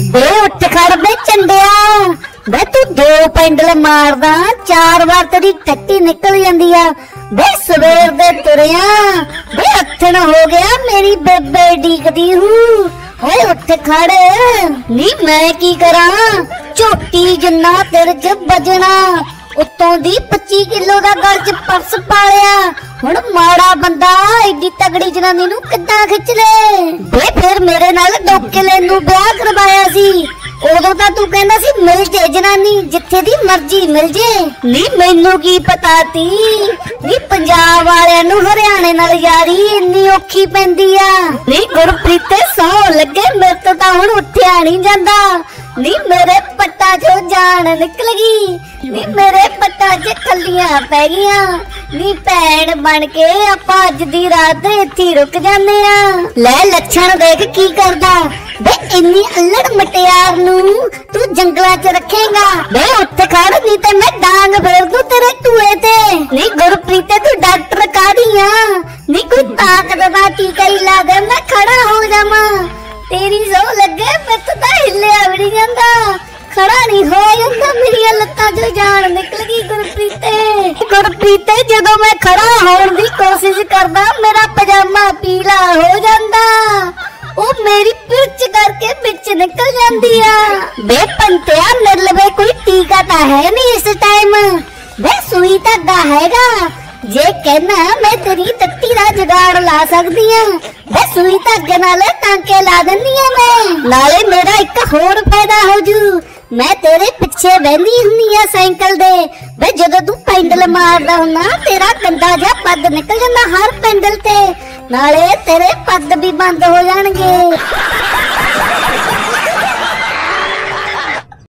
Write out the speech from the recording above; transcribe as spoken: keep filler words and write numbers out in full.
बे उठ खड़ बे चंडिया, बे तू दो पेंडल मारदा चार बार तेरी टट्टी निकल जांदी आ। बे सवेर दे तुरिया बे हथन हो गया मेरी बेबे डीकदी हूँ। होए उठ खड़ नी मैं की करा, झोटी जिन्ना तेरे च बजना, उत्तों दी पच्ची किलो दा गल च पर्स पाया। हुण माड़ा बंदा एडी तगड़ी जनानी नू किद्दां खिच ले। बे फिर मेरे नाल डोकेले नू ब्याह करवाया सी, उदों तां तू कहंदा सी मिल जे जनानी जिथे दी मर्जी मिल जे। नी मैनू की पता ती नी पंजाब वालियां नू हरियाणे नाल यारी इन्नी औखी पैंदी आ। नी गुरप्रीत सौ लगे मेरे तो तां हुण उठिया नहीं जांदा। नी मेरे पट्टा चो जान निकल गई, नी मेरे पट्टा च खल्लियां पै गईयां। नी भैन बन के आपां अज दी रात इत्थे रुक जांदे आ। ले लक्षण देख की करदा, बे इन्नी अल्लड़ मटियार नू तू जंगलां च रखेगा। बे उठ खड़ नी ते मैं डांग फेर दूं तेरे टूए ते। नी गुरप्रीत तू डॉक्टर कादी आ, नी कोई ताकत दा टीका ही ला दे मैं खड़ा हो जावां। तेरी सौ लगे मैं तो तां हिलिया भी नहीं जांदा, खड़ा नहीं हो जांदा, मेरी लत्तां चों जान निकल गई। गुरप्रीत गुरप्रीत जदों मैं खड़ा होण दी कोशिश करदा मेरा पजामा पीला हो जांदा, ओ मेरी पिरच करके बिच निकल जांदी आ। बे पंतिया मेरे लवे कोई टीका तां है नहीं इस टाइम, बे सुई धागा हैगा, जे कहना मैं तेरी टट्टी दा जुगाड़ ला सकदी आ। बे सुई धागे नाल टांके ला दिंदी आ मैं, नाले मेरा एक होर फायदा हो जू, मैं तेरे पिछे बहंदी हुंदी आ साइकिल दे। बे जदों तू पेंडल मारदा हुंदा तेरा गंदा जा पद निकल जांदा हर पेंडल ते, नाले तेरे पद भी बंद हो जाणगे।